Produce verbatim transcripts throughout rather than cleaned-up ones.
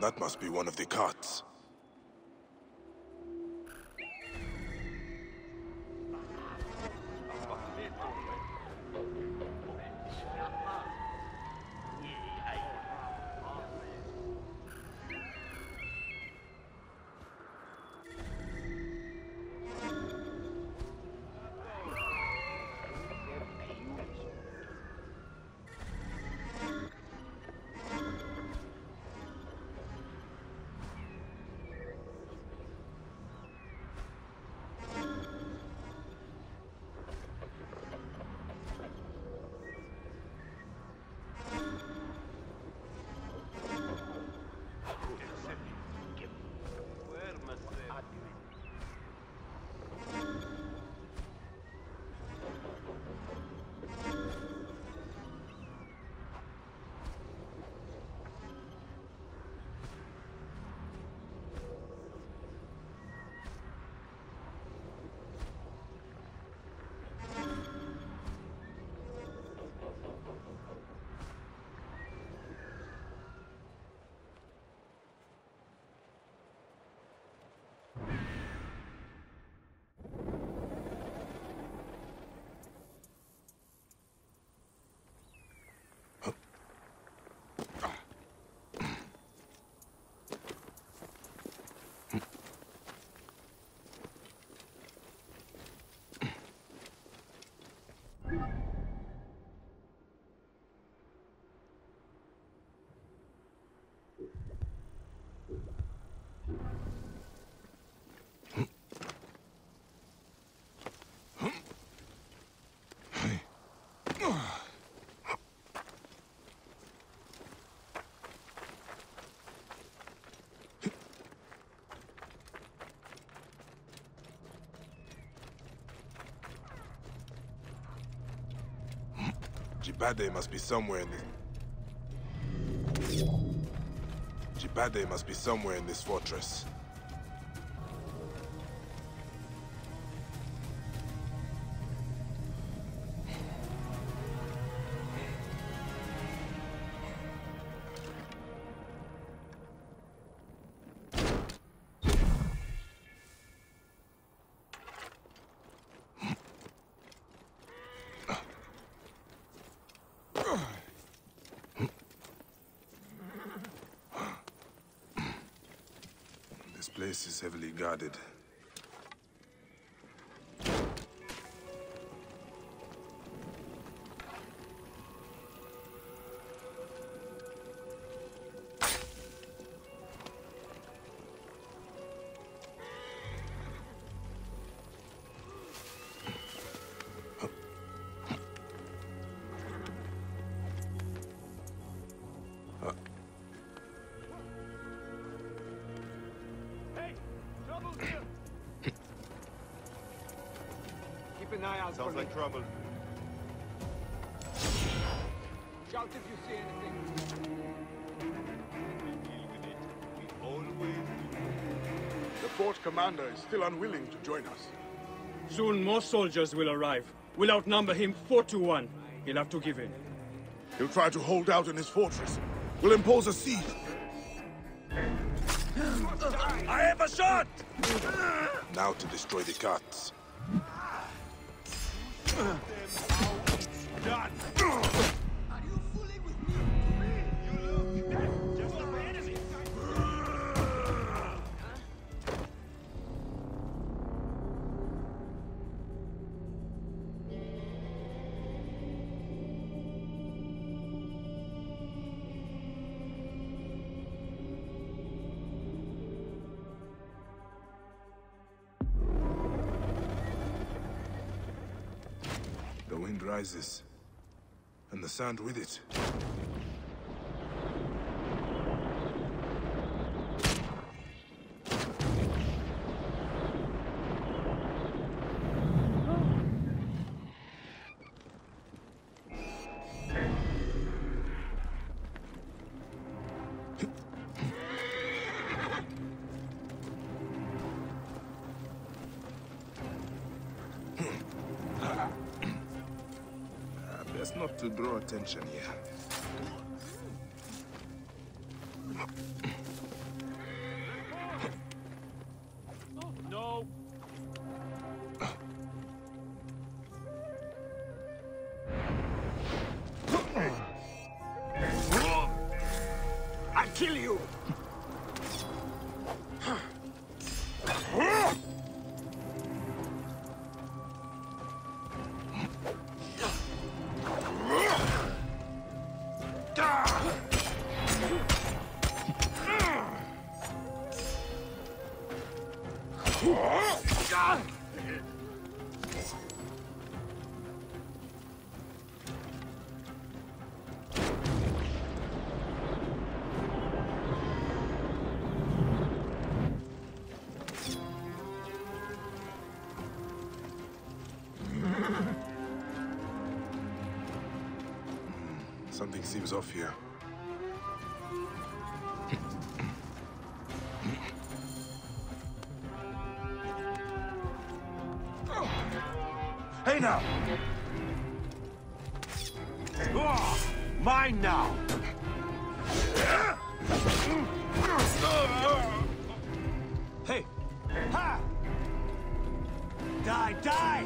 That must be one of the carts. Jibade must be somewhere in this... Jibade must be somewhere in this fortress. This place is heavily guarded. Sounds like trouble. Shout if you see anything. We always do. The fort commander is still unwilling to join us. Soon more soldiers will arrive. We'll outnumber him four to one. He'll have to give in. He'll try to hold out in his fortress. We'll impose a siege. I have a shot! Now to destroy the carts. Done. Are you fooling with me? You look just like my enemy. The wind rises, and the sand with it. Best not to draw attention here. Something seems off here. Hey now! Ah, mine now! Hey! Ha! Die, die!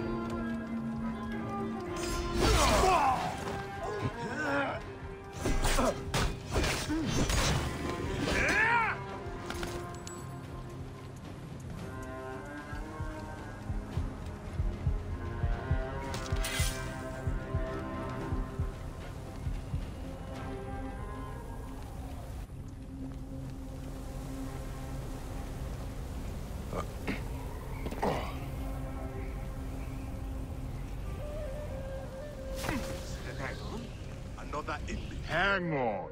Another inmate. Hang on.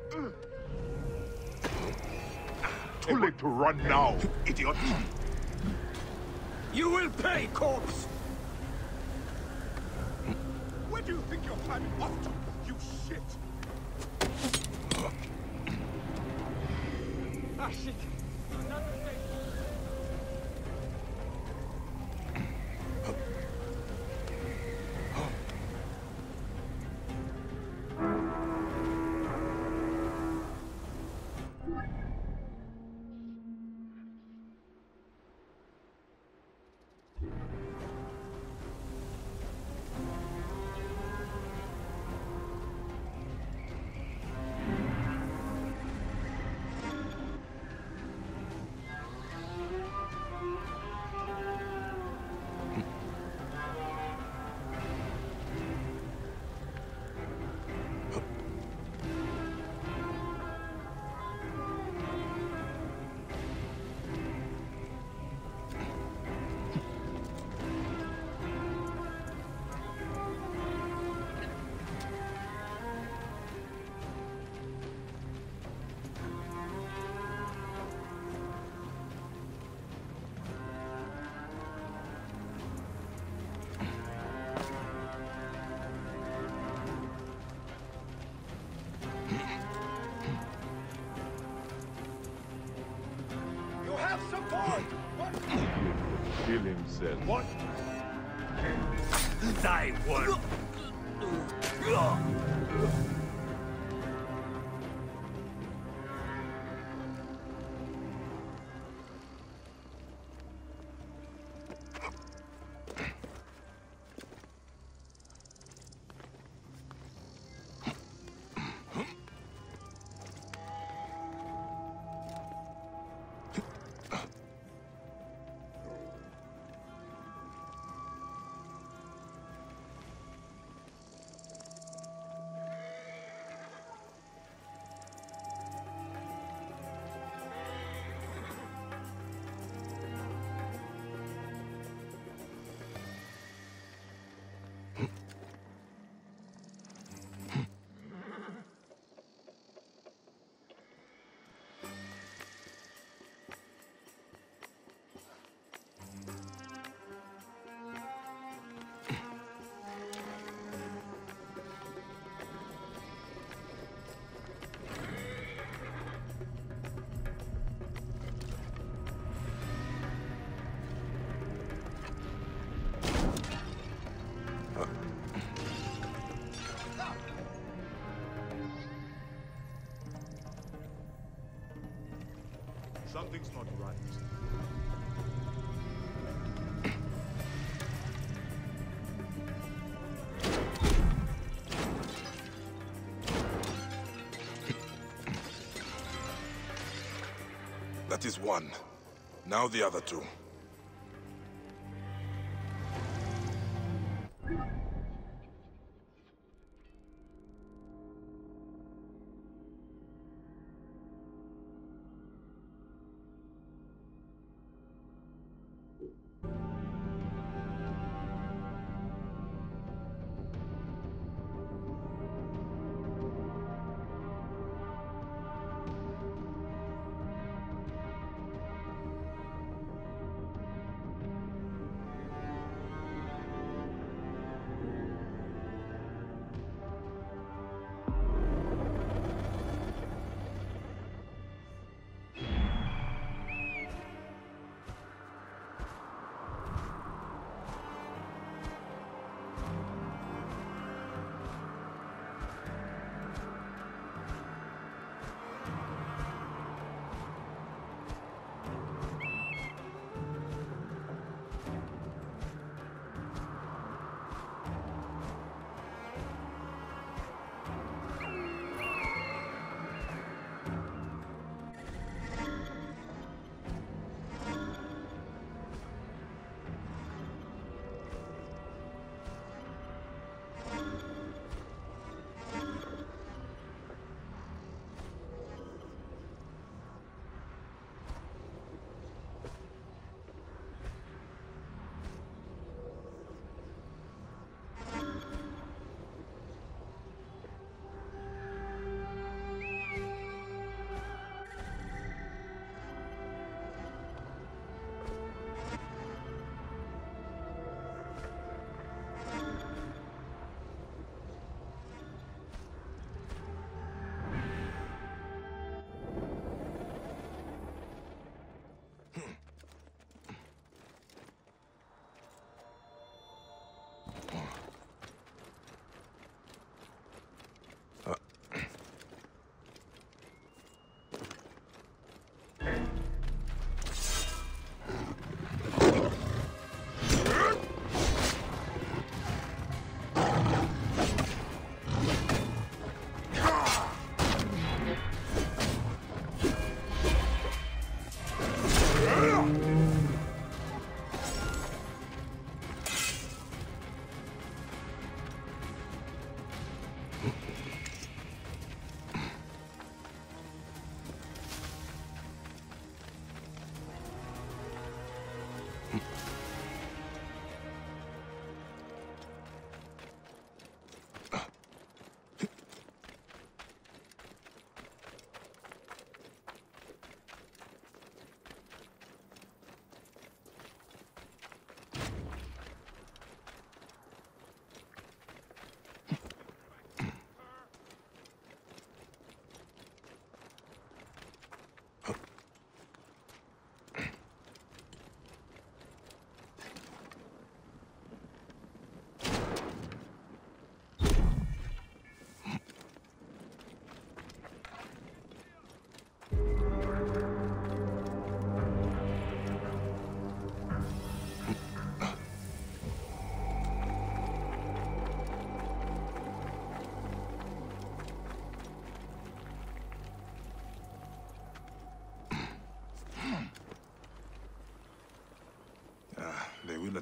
Too late to run now, Idiot. You will pay, corpse! Where do you think you're climbing off to, you shit? Ah, shit. Another thing. Have support! What? kill himself. What? Die, one! Something's not right. That is one. Now the other two.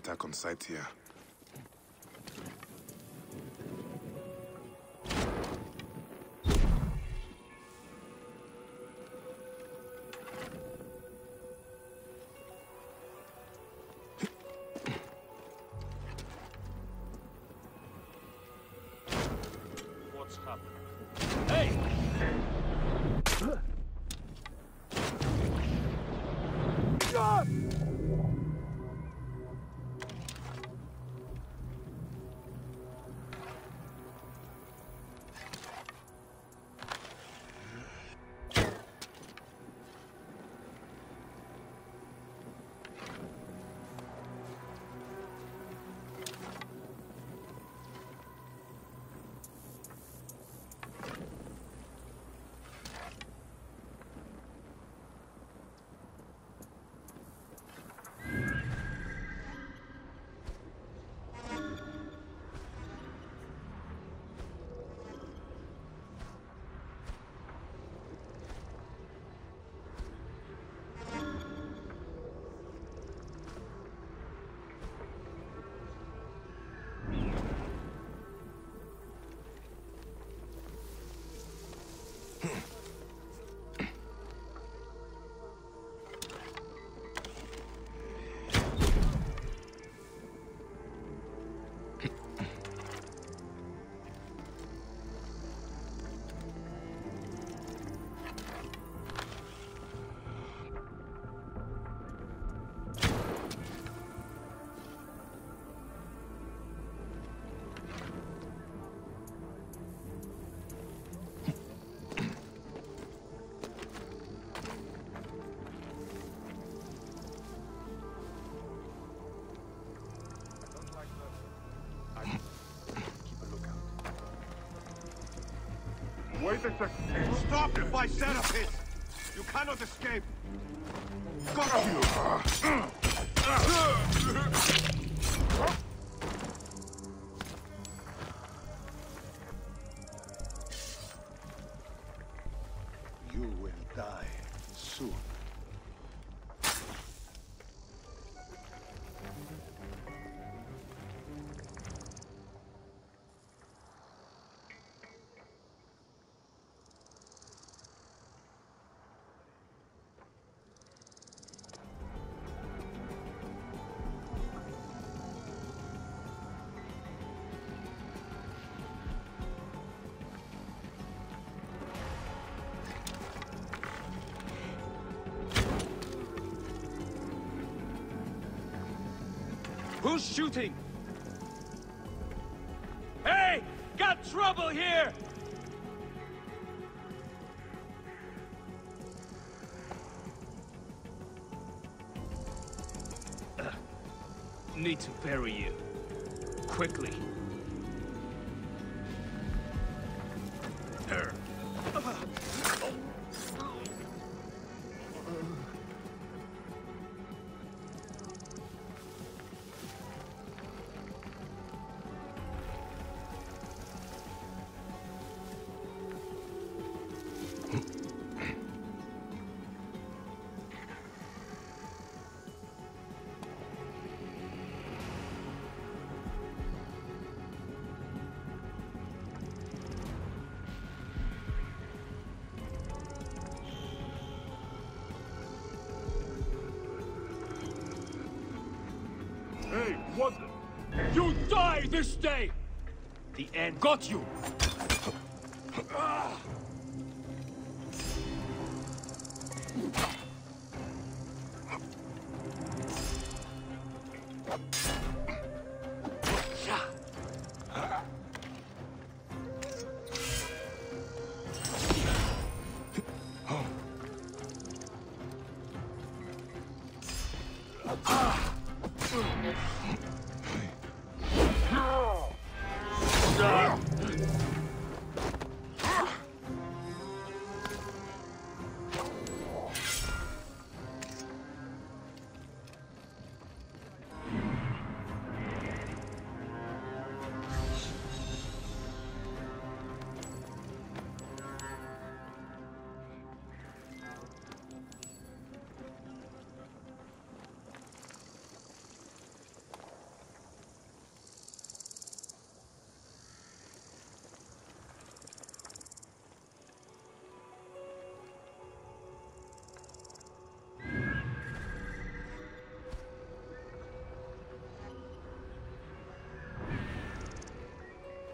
attack on sight here. What's happening? Hey! Wait a second. Stop if I set up it! You cannot escape! Got you! You will die soon. Who's shooting? Hey! Got trouble here! Uh, need to bury you. Quickly. Er. Hey, what's it? You die this day! The end got you!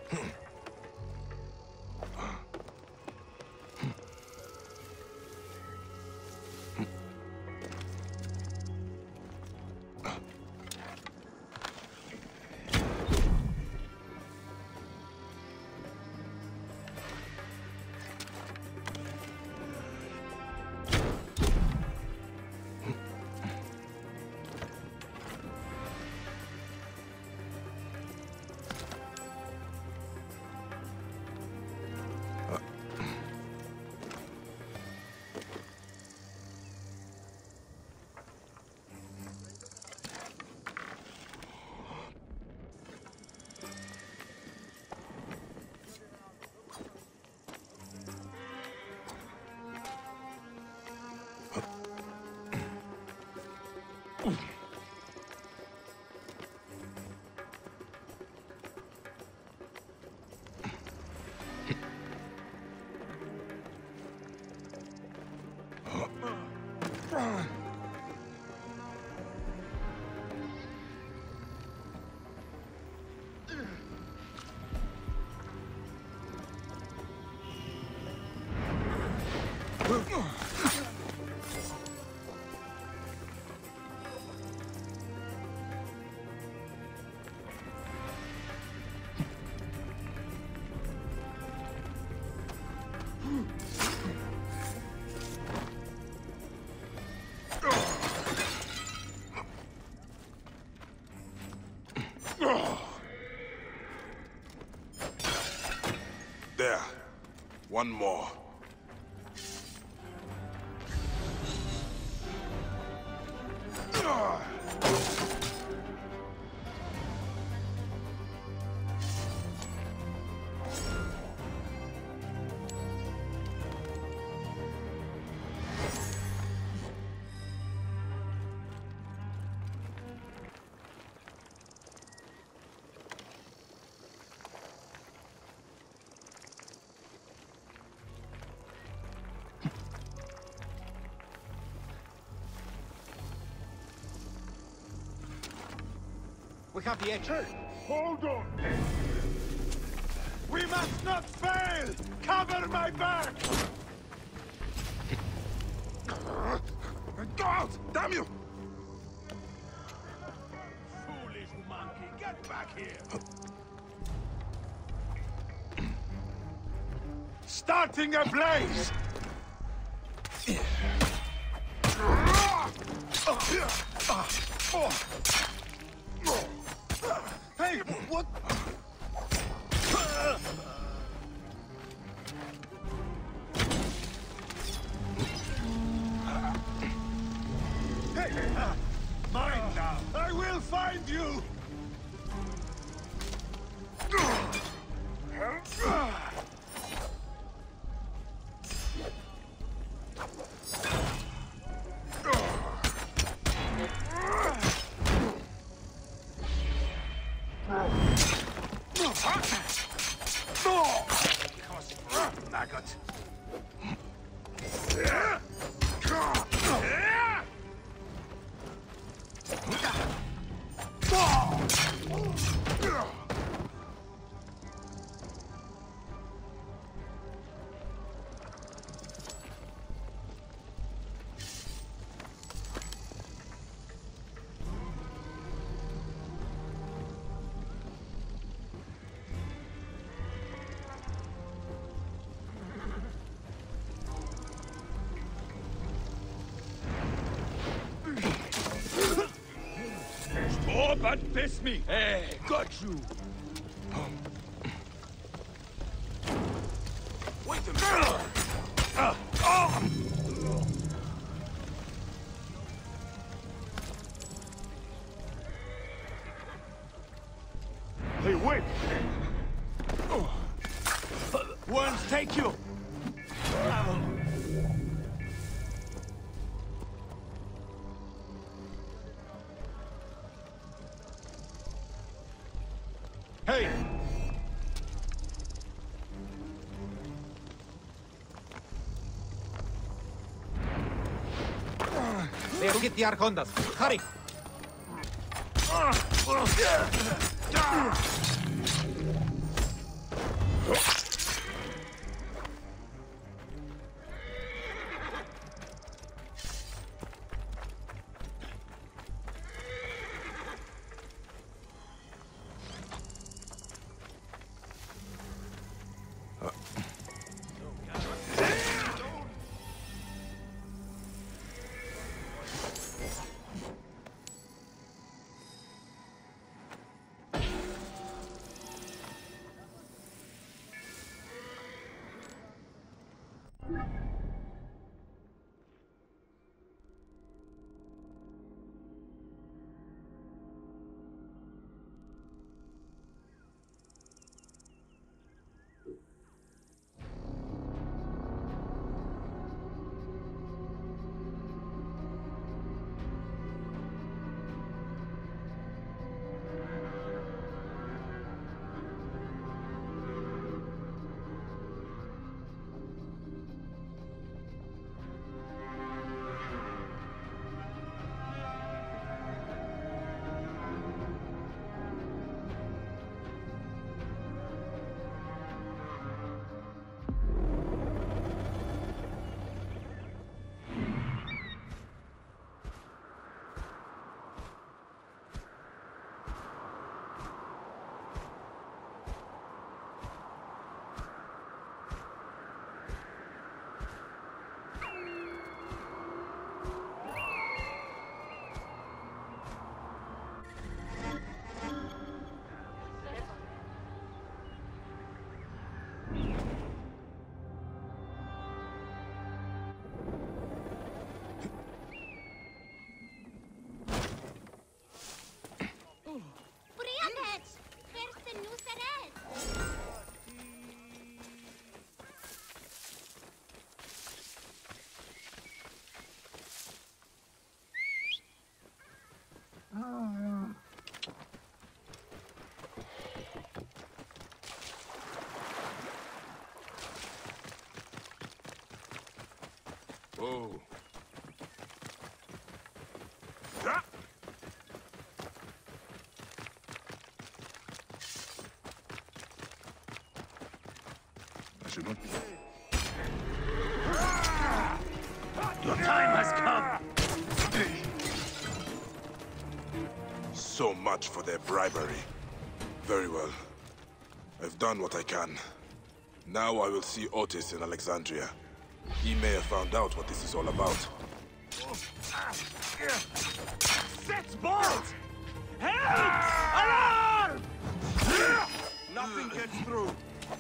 There. One more. We have the edge. Hold on! We must not fail! Cover my back! Go out! Damn you! Foolish monkey, get back here! Starting a blaze! Hey, what? Hey, uh, mine now. I will find you. Maggot. Oh, but piss me! Hey, got you! Wait a minute! Uh, oh. Hey, wait! Ones take you! Hey! They'll get the Arcondas. Hurry! Oh. I should not be. Your time has come! So much for their bribery. Very well. I've done what I can. Now I will see Otis in Alexandria. He may have found out what this is all about. Set balls! Help! Alarm! Nothing gets through.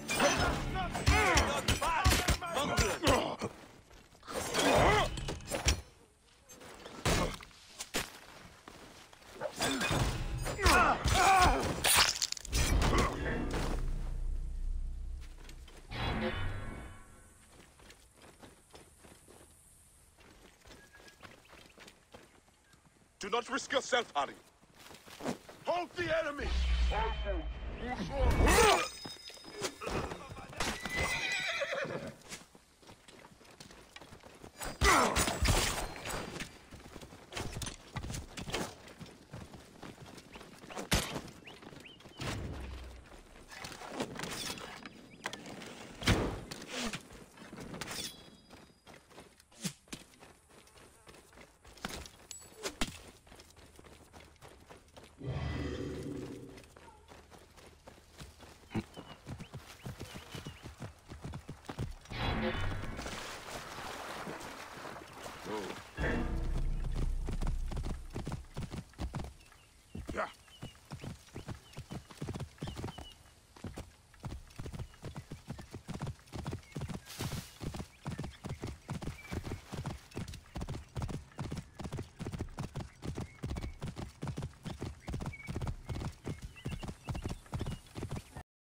Do not risk yourself, Harry. Hold the enemy!